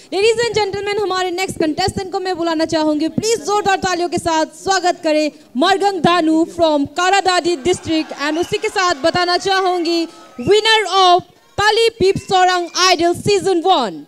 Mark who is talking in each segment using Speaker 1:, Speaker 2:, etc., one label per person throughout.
Speaker 1: Ladies and gentleman, हमारे next contestant को मैं बुलाना चाहूंगी। प्लीज जोरदार तालियों के साथ स्वागत करें मरगंग दानू फ्रॉम कारादादी डिस्ट्रिक्ट। एंड उसी के साथ बताना चाहूंगी विनर ऑफ ताली पीप सोरंग आइडल सीजन 1।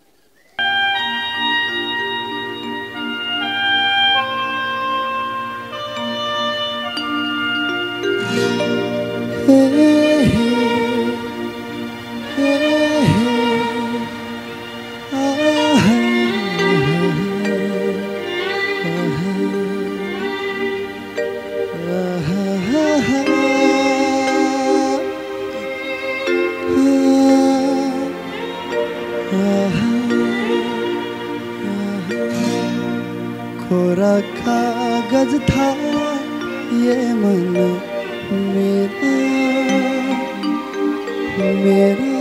Speaker 2: कोरा कागज था ये मन मेरा मेरा,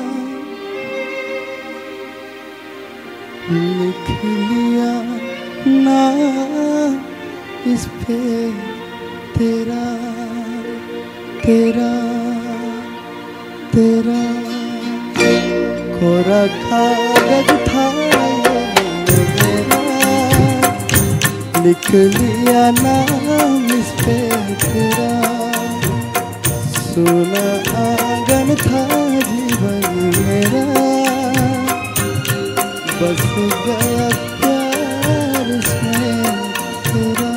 Speaker 2: लिख लिया ना इस पे तेरा तेरा तेरा। कोरा कागज था ये मेरा, लिख लिया नाम इस पे तेरा। सोना आंगन था जीवन मेरा, बस गया प्यार इसमें तेरा।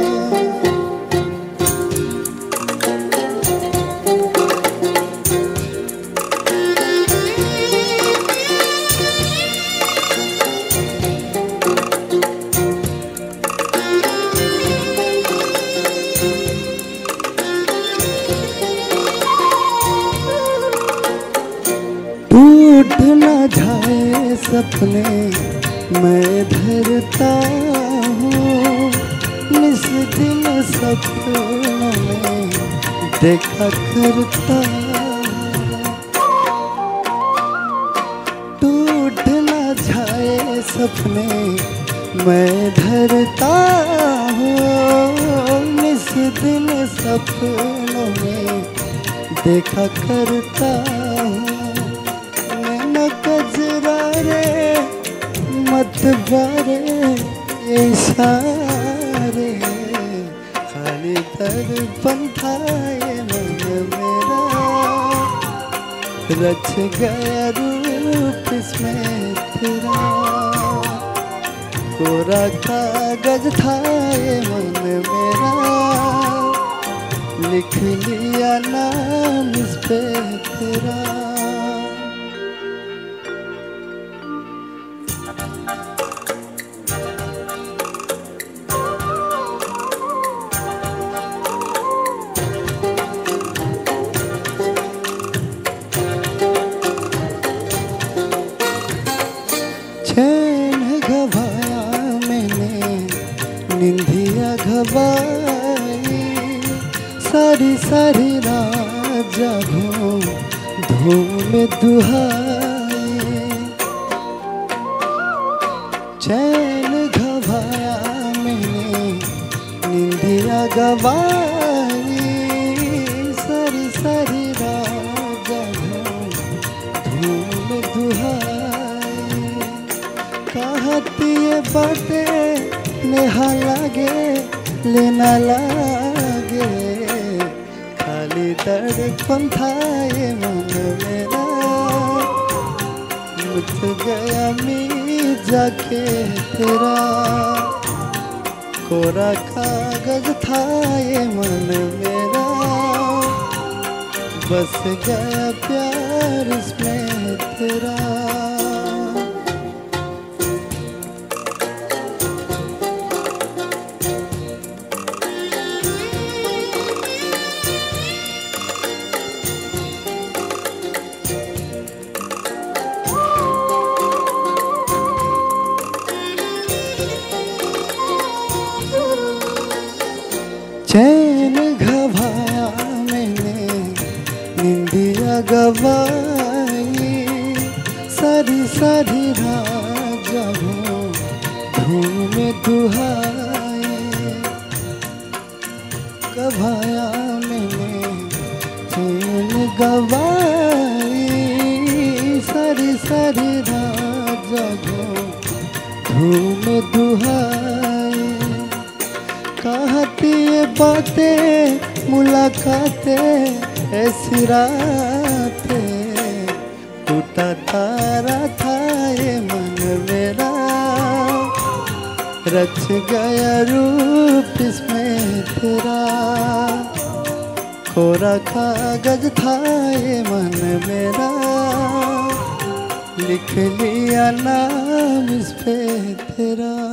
Speaker 2: टूट न जाए सपने मैं धरता हूँ, निस दिन सपनों में देखा करता। टूट न जाए सपने मैं धरता हूँ, निस दिन सपनों में देखा करता हूँ। कजरारे मत बारे इशारे, खाली दर्पण था ये मन मेरा, रच गया रूप इसमें तेरा। कोरा कागज था ये मन मेरा, लिख लिया नाम इस पे तेरा। चैन घबाया मैंने निंदिया घबाई, सारी सारी रात जागूं धूम में दुहाई। चैन घबाया मैंने निंदिया घबाई, सारी सारी रात जागूं धूम में दुहाई। कहती ये बातें नेहा लागे लेना लागे, खाली दर्पण था ये मन मेरा, मुझ गया मीत जाके तेरा। कोरा कागज था ये मन मेरा, बस गया प्यार इसमें तेरा। चैन घबाया मैंने निंदिया गवाई, सारी सारी रात जागूं धूम में दुहाई। गवाया मैंने चैन गवाई, सारी सारी रात जागूं धूम दुहाई। कहती ये बातें मुलाकातें ऐसी रातें, टूटा तारा था ये मन मेरा, रच गया रूप इसमें तेरा। कोरा कागज था ये मन मेरा, लिख लिया नाम इस पे तेरा।